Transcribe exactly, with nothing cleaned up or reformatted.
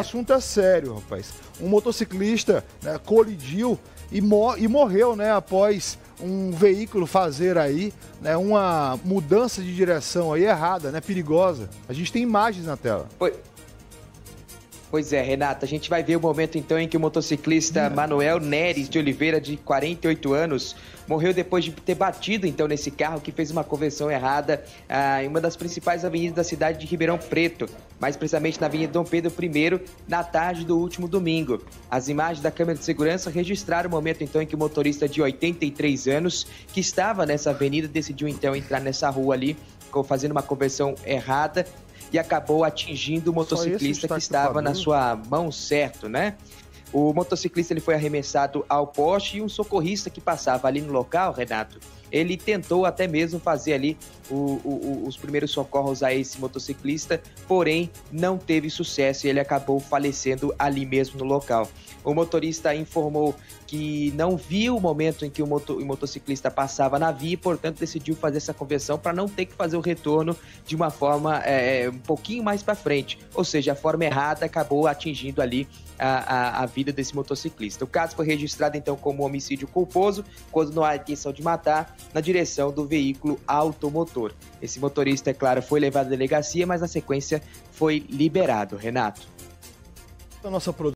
assunto é sério, rapaz. Um motociclista, né, colidiu e, mo e morreu, né, após um veículo fazer aí, né, uma mudança de direção aí errada, né, perigosa. A gente tem imagens na tela. Foi. Pois é, Renato, a gente vai ver o momento então em que o motociclista Manuel Neres de Oliveira, de quarenta e oito anos, morreu depois de ter batido então nesse carro que fez uma conversão errada ah, em uma das principais avenidas da cidade de Ribeirão Preto, mais precisamente na Avenida Dom Pedro I, na tarde do último domingo. As imagens da câmera de segurança registraram o momento então em que o motorista de oitenta e três anos, que estava nessa avenida, decidiu então entrar nessa rua ali, fazendo uma conversão errada, e acabou atingindo o motociclista que estava na sua mão certo, né? O motociclista ele foi arremessado ao poste e um socorrista que passava ali no local, Renato, ele tentou até mesmo fazer ali o, o, os primeiros socorros a esse motociclista, porém não teve sucesso e ele acabou falecendo ali mesmo no local. O motorista informou que não viu o momento em que o, moto, o motociclista passava na via e, portanto, decidiu fazer essa conversão para não ter que fazer o retorno de uma forma é, um pouquinho mais para frente. Ou seja, a forma errada acabou atingindo ali a, a, a vida desse motociclista. O caso foi registrado, então, como homicídio culposo, quando não há intenção de matar, na direção do veículo automotor. Esse motorista, é claro, foi levado à delegacia, mas na sequência foi liberado. Renato. A nossa